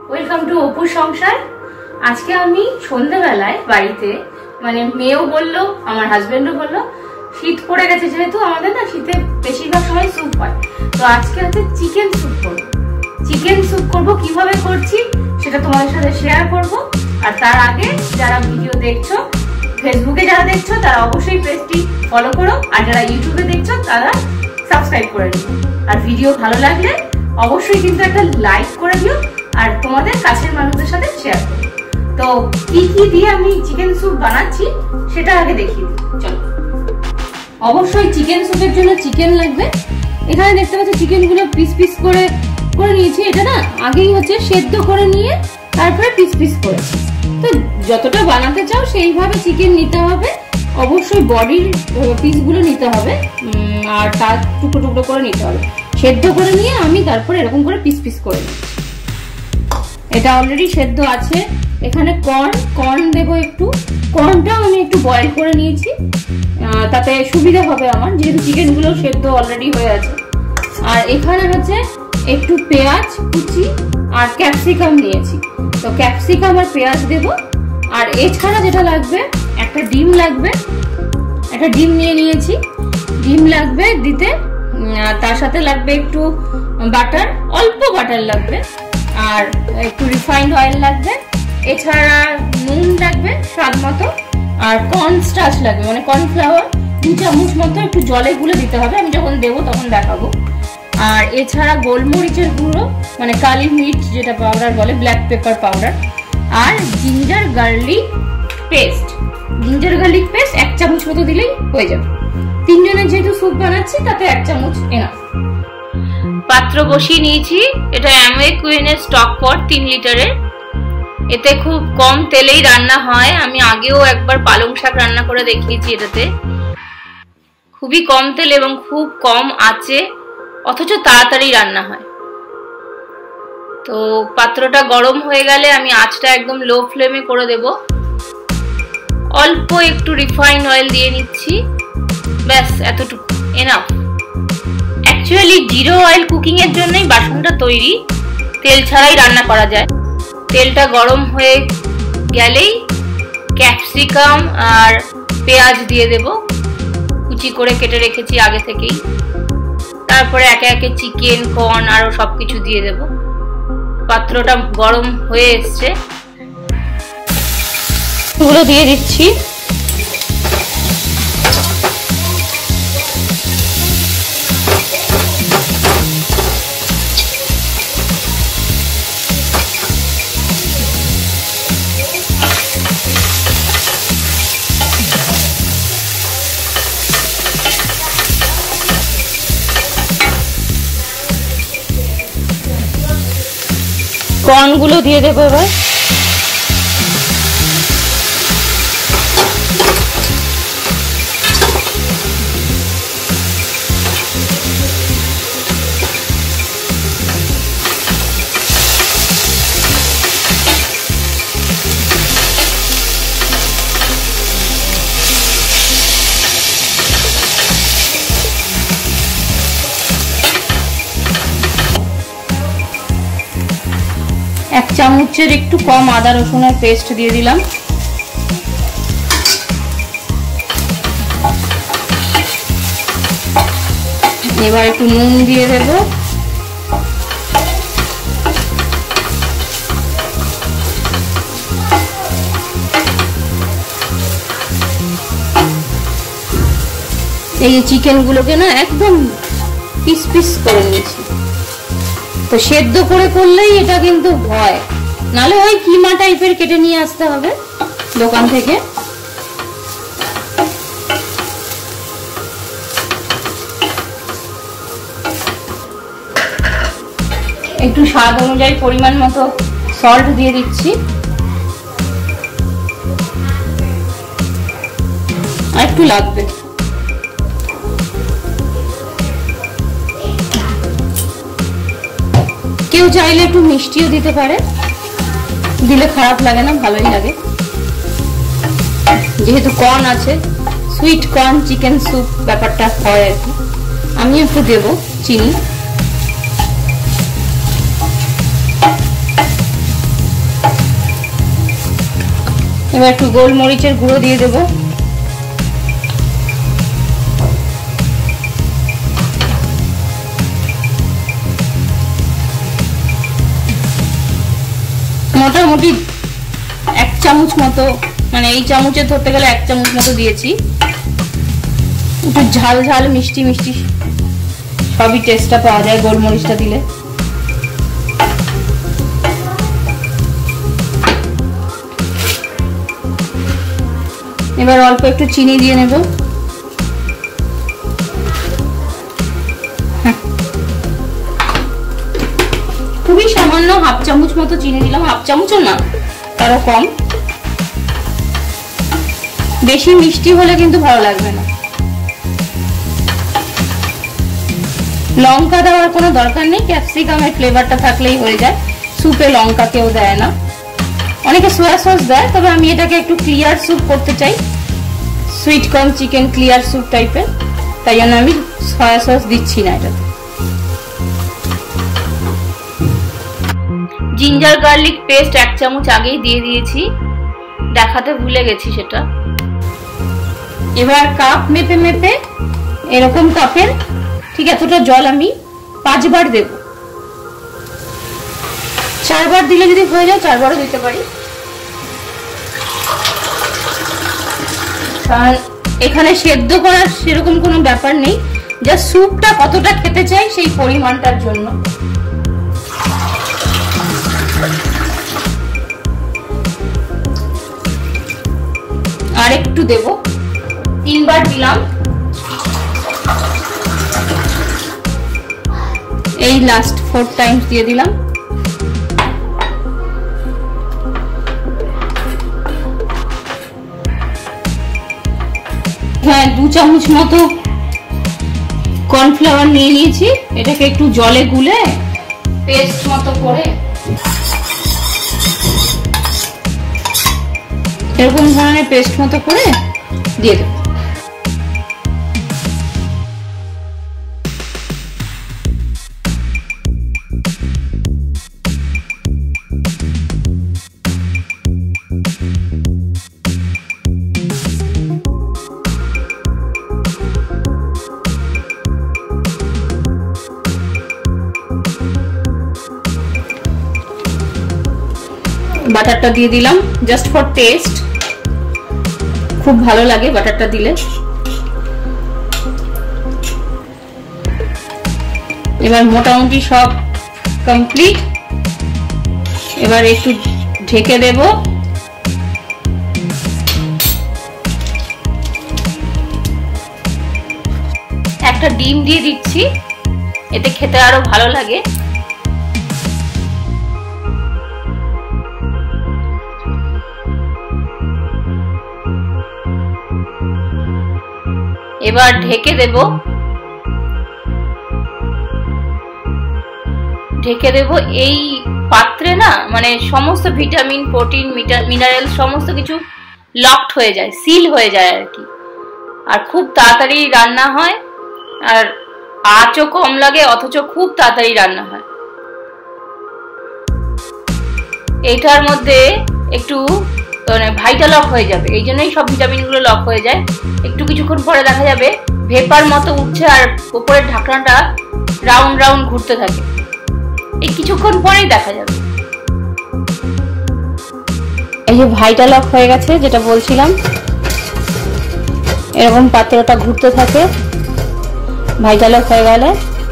Welcome to অপুর সংসার। আজকে আমি সন্ধ্যাবেলায় বাড়িতে মানে মেয়েও বললো, আমার হাজবেন্ডও বললো, শীত পড়ে গেছে যেহেতু আমাদের না শীতে বেশিরভাগ সময় স্যুপ হয়, তো আজকে হচ্ছে চিকেন স্যুপ করবো। চিকেন স্যুপ করবো, কিভাবে করছি সেটা তোমাদের সাথে শেয়ার করব। আর তার আগে যারা ভিডিও দেখছো, ফেসবুকে যারা দেখছো তারা অবশ্যই পেজটি ফলো করো, আর যারা ইউটিউবে দেখছো তারা সাবস্ক্রাইব করে দিও। আর ভিডিও ভালো লাগলে অবশ্যই কিন্তু একটা লাইক করে দিও আর তোমাদের কাছের মানুষদের সাথে শেয়ার করো। তো কি কি দিয়ে আমি চিকেন স্যুপ বানাচ্ছি সেটা আগে দেখিয়ে দিই, চলো। অবশ্যই চিকেন স্যুপের জন্য চিকেন লাগবে। এখানে দেখতে পাচ্ছি চিকেন গুলো পিস পিস করে নিয়েছি। এটা না আগেই হচ্ছে সেদ্ধ করে নিয়ে তারপরে পিস পিস করেছি। তো যতটা বানাতে চাও সেইভাবে চিকেন নিতে হবে, অবশ্যই বডির পিস গুলো নিতে হবে আর তার টুকরো টুকরো করে নিতে হবে। সেদ্ধ করে নিয়ে আমি তারপরে এরকম করে পিস পিস করে নিই। এটা অলরেডি সেদ্ধ আছে। এখানে কর্ন দেবো একটু। কর্নটাও আমি একটু বয়েল করে নিয়েছি, তাতে সুবিধা হবে আমার, যেহেতু চিকেন গুলো সেদ্ধ অলরেডি হয়ে আছে। আর এখানে হচ্ছে একটু পেঁয়াজ কুচি আর ক্যাপসিকাম নিয়েছি, তো ক্যাপসিকাম আর পেঁয়াজ দেব। আর এছাড়া যেটা লাগবে, একটা ডিম লাগবে, একটা ডিম নিয়ে নিয়েছি। ডিম লাগবে দিতে, তার সাথে লাগবে একটু বাটার, অল্প বাটার লাগবে, আর একটু রিফাইন্ড অয়েল লাগবে। এছাড়া নুন লাগবে স্বাদ মতো, আর কর্নস্টার্চ লাগবে মানে কর্নফ্লাওয়ার 2 চামচ মতো একটু জলে গুলে দিতে হবে, আমি যখন দেবো তখন দেখাবো। আর এছাড়া গোলমরিচের গুঁড়ো মানে কালি মির্চ যেটা পাউডার বলে, ব্ল্যাক পেপার পাউডার, আর ginger garlic paste. Ginger garlic paste 1 চামচ মতো দিলেই হয়ে যাবে। 3 জনের যেহেতু স্যুপ বানাচ্ছি তাতে 1 চামচ এনাফ। পাত্র বসিয়ে নিয়েছি। এটা অ্যামওয়ে কুইনের স্টক পট 3 লিটারের। এতে খুব কম তেলেই রান্না হয়। আমি আগেও একবার পালং শাক রান্না করে দেখিয়েছি। এটাতে খুবই কম তেল এবং খুব কম আঁচে, অথচ তাড়াতাড়ি রান্না হয়। তো পাত্রটা গরম হয়ে গেলে আমি আঁচটা একদম লো ফ্লেমে করে দেব। অল্প একটু রিফাইন্ড অয়েল দিয়ে নিচ্ছি, ব্যাস এতটুকু enough. Actually zero oil cooking এর জন্যই বাসনটা তৈরি, তেল ছাড়াই রান্না করা যায়। তেলটা গরম হয়ে গেলেই ক্যাপসিকাম আর পেঁয়াজ দিয়ে দেব, কুচি করে কেটে রেখেছি আগে থেকেই। তারপরে একে একে চিকেন, কর্ন আরো সবকিছু দিয়ে দেব। পাত্রটা গরম হয়ে এসছে, এগুলো দিয়ে দিচ্ছি। কর্নগুলো দিয়ে দেবো এবার। এক চামচের একটু কম আদা রসুনের পেস্ট দিয়ে দিলাম। এবার একটু নুন দিয়ে দেব। এই চিকেন গুলোকে না একদম পিস পিস করে নিয়েছি। তো সেদ্ধ করে করলেই এটা কিন্তু হয়, নালে ওই কিমা টাইপের কেটে নিয়ে আসতে হবে দোকান থেকে। একটু স্বাদ অনুযায়ী পরিমাণ মতো সল্ট দিয়ে দিচ্ছি, আর একটু লাগবে। কেউ চাইলে একটু মিষ্টিও দিতে পারে, দিলে খারাপ লাগে না, ভালোই লাগে। যেহেতু কর্ন আছে, সুইট কর্ন চিকেন স্যুপ ব্যাপারটা হয় আর কি। আমি একটু দেবো চিনি। এবার একটু গোলমরিচের গুঁড়ো দিয়ে দেবো। মোটামুটি 1 চামচ মতো, মানে এই চামচে ধরতে গেলে 1 চামচ মতো দিয়েছি। একটু ঝাল ঝাল মিষ্টি মিষ্টি সবই টেস্টটা পাওয়া যায় গোলমরিচটা দিলে। এবার অল্প একটু চিনি দিয়ে নেব। খুবই সামান্য 1/2 চামচ মতো চিনি দিলাম, 1/2 চামচও না, তারও কম। বেশি মিষ্টি হলে কিন্তু ভালো লাগবে না। লঙ্কা দেওয়ার কোনো দরকার নেই, ক্যাপসিকামের ফ্লেভারটা থাকলেই হয়ে যায়। স্যুপে লঙ্কা কেউ দেয় না, অনেকে সয়া সস দেয়, তবে আমি এটাকে একটু ক্লিয়ার স্যুপ করতে চাই, sweet corn chicken clear soup টাইপের, তাই জন্য আমি সয়া সস দিচ্ছি না এটাতে। জিঞ্জার গার্লিক পেস্ট 1 চামচ আগেই দিয়ে দিয়েছি, দেখাতে ভুলে গেছি সেটা। এবার কাপ মেপে মেপে, এরকম কাপের ঠিক এতটা জল আমি 5 বার দেব। 4 বার দিলে যদি হয়ে যায় 4 বারও দিতে পারি, কারণ এখানে সেদ্ধ করার সেরকম কোনো ব্যাপার নেই, যা স্যুপটা কতটা খেতে চাই সেই পরিমাণটার জন্য। আর একটু দেব, 3 বার দিলাম, এই লাস্ট 4 টাইমস দিয়ে দিলাম। হ্যাঁ, 2 চামচ মতো কর্নফ্লাওয়ার নিয়ে নিয়েছি, এটাকে একটু জলে গুলে পেস্ট মতো করে এরকম ধরনের পেস্ট মতো করে দিয়ে দেব। বাটারটা দিয়ে দিলাম জাস্ট ফর টেস্ট, খুব ভালো লাগে বাটারটা দিলে। এবার মোটামুটি সব কমপ্লিট, এবার একটু ঢেকে দেব। একটা ডিম দিয়ে দিচ্ছি, এতে খেতে আরো ভালো লাগে। এবার ঢেকে দেব, এই পাত্রে না, মানে সমস্ত ভিটামিন, প্রোটিন, মিনারেল সমস্ত কিছু লকড হয়ে যায়, সিল হয়ে যায় আর কি। আর খুব তাড়াতাড়ি রান্না হয়, আর আঁচও কম লাগে, অথচ খুব তাড়াতাড়ি রান্না হয়। এইটার মধ্যে একটু ভাইটা লক হয়ে যাবে, এই জন্যই সব ভিটামিন গুলো লক হয়ে যায়। একটু কিছুক্ষণ পরে দেখা যাবে ভেপার মতো উঠছে, আর উপরের ঢাকনাটা রাউন্ড রাউন্ড ঘুরতে থাকে, এই কিছুক্ষণ পরেই দেখা যাবে। এই যে ভাইটা লক হয়ে গেছে যেটা বলছিলাম, এরকম পাত্রটা ঘুরতে থাকে, ভাইটা লক হয়ে গেলে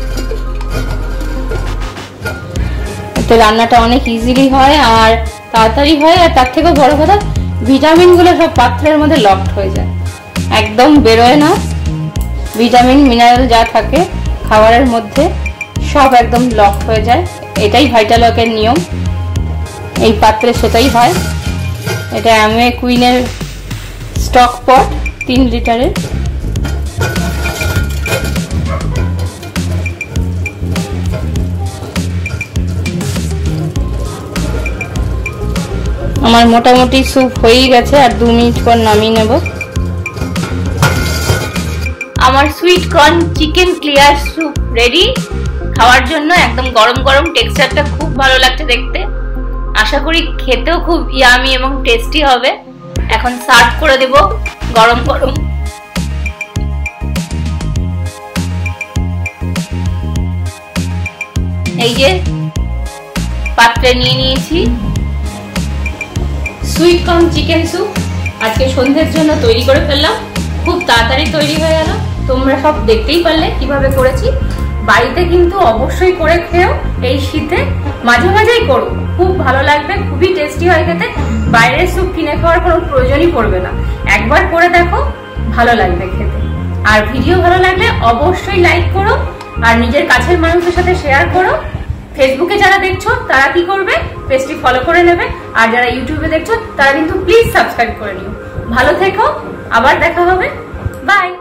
এতে রান্নাটা অনেক ইজিলি হয় আর তাড়াতাড়ি হয়। আর তার থেকেও বড় কথা, ভিটামিন গুলো সব পাত্রের মধ্যে লকড হয়ে যায়, একদম বেরোয় না। ভিটামিন মিনারেল যা থাকে খাবারের মধ্যে সব একদম লক হয়ে যায়। এটাই ভাইটা লকের নিয়ম, এই পাত্রে সেটাই হয়। এটা অ্যামওয়ে কুইনের স্টক পট 3 লিটারের। আমার মোটামুটি স্যুপ হয়েই গেছে, আর 2 মিনিট পর নামিয়ে নেব। আমার sweet corn chicken clear soup ready খাওয়ার জন্য। একদম গরম গরম, টেক্সচারটা খুব ভালো লাগছে দেখতে। আশা করি খেতেও খুব ইয়ামি এবং টেস্টি হবে। এখন সার্ভ করে দেব গরম গরম। এই যে পাত্রে নিয়ে নিয়েছি সুইট কর্ন চিকেন স্যুপ। আজকে সন্ধ্যের জন্য তৈরি করে ফেললাম, খুব তাড়াতাড়ি তৈরি হয়ে গেল। তোমরা সব দেখতেই পারলে কিভাবে করেছি। বাড়িতে কিন্তু অবশ্যই করে খেও, এই শীতে মাঝে মাঝেই করো, খুব ভালো লাগবে, খুবই টেস্টি হয় খেতে। বাইরের স্যুপ কিনে খাওয়ার কোনো প্রয়োজনই পড়বে না, একবার করে দেখো, ভালো লাগবে খেতে। আর ভিডিও ভালো লাগলে অবশ্যই লাইক করো, আর নিজের কাছের মানুষের সাথে শেয়ার করো। ফেসবুকে যারা দেখছো তারা কি করবে, পেজটি ফলো করে নেবে, আর যারা ইউটিউবে দেখছো তারা কিন্তু প্লিজ সাবস্ক্রাইব করে নিও। ভালো থেকো, আবার দেখা হবে, বাই।